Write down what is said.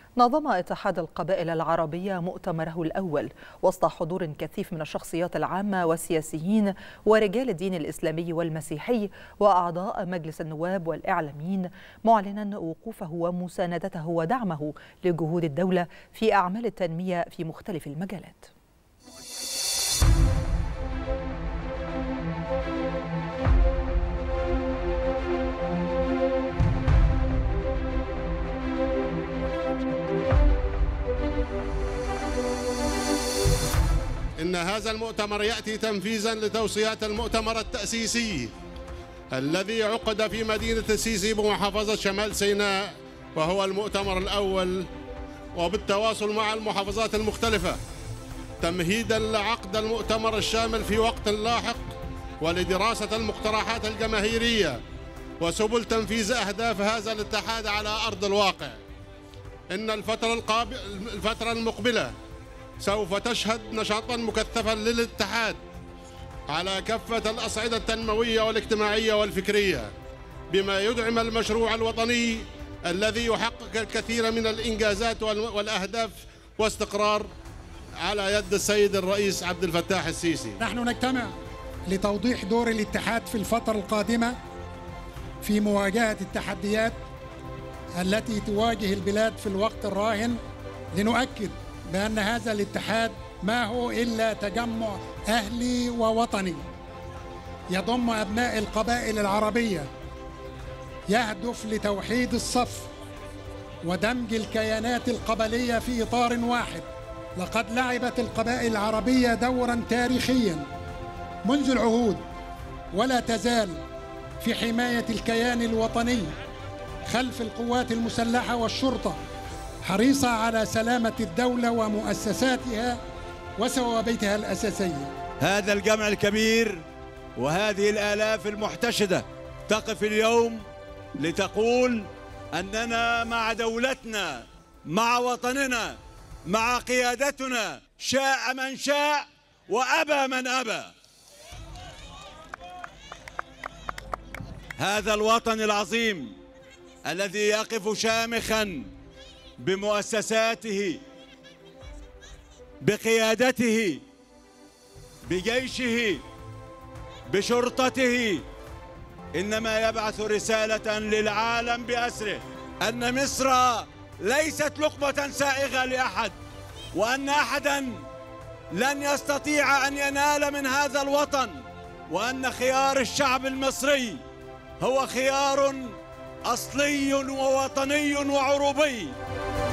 نظم اتحاد القبائل العربية مؤتمره الأول وسط حضور كثيف من الشخصيات العامة والسياسيين ورجال الدين الإسلامي والمسيحي وأعضاء مجلس النواب والإعلاميين، معلنا وقوفه ومساندته ودعمه لجهود الدولة في أعمال التنمية في مختلف المجالات. إن هذا المؤتمر يأتي تنفيذاً لتوصيات المؤتمر التأسيسي الذي عقد في مدينة السيسي بمحافظة شمال سيناء، وهو المؤتمر الأول، وبالتواصل مع المحافظات المختلفة تمهيداً لعقد المؤتمر الشامل في وقت لاحق ولدراسة المقترحات الجماهيرية وسبل تنفيذ أهداف هذا الاتحاد على أرض الواقع. إن الفترة المقبلة سوف تشهد نشاطاً مكثفاً للاتحاد على كافة الأصعدة التنموية والاجتماعية والفكرية، بما يدعم المشروع الوطني الذي يحقق الكثير من الإنجازات والأهداف واستقرار على يد السيد الرئيس عبد الفتاح السيسي. نحن نجتمع لتوضيح دور الاتحاد في الفترة القادمة في مواجهة التحديات التي تواجه البلاد في الوقت الراهن، لنؤكد بأن هذا الاتحاد ما هو إلا تجمع أهلي ووطني يضم أبناء القبائل العربية، يهدف لتوحيد الصف ودمج الكيانات القبلية في إطار واحد. لقد لعبت القبائل العربية دورا تاريخيا منذ العهود، ولا تزال في حماية الكيان الوطني خلف القوات المسلحة والشرطة، حريصة على سلامة الدولة ومؤسساتها وثوابتها الأساسية. هذا الجمع الكبير وهذه الآلاف المحتشدة تقف اليوم لتقول أننا مع دولتنا، مع وطننا، مع قيادتنا، شاء من شاء وأبى من أبى. هذا الوطن العظيم الذي يقف شامخاً بمؤسساته، بقيادته، بجيشه، بشرطته، إنما يبعث رسالة للعالم بأسره أن مصر ليست لقمة سائغة لأحد، وأن أحداً لن يستطيع أن ينال من هذا الوطن، وأن خيار الشعب المصري هو خيار أصلي ووطني وعروبي.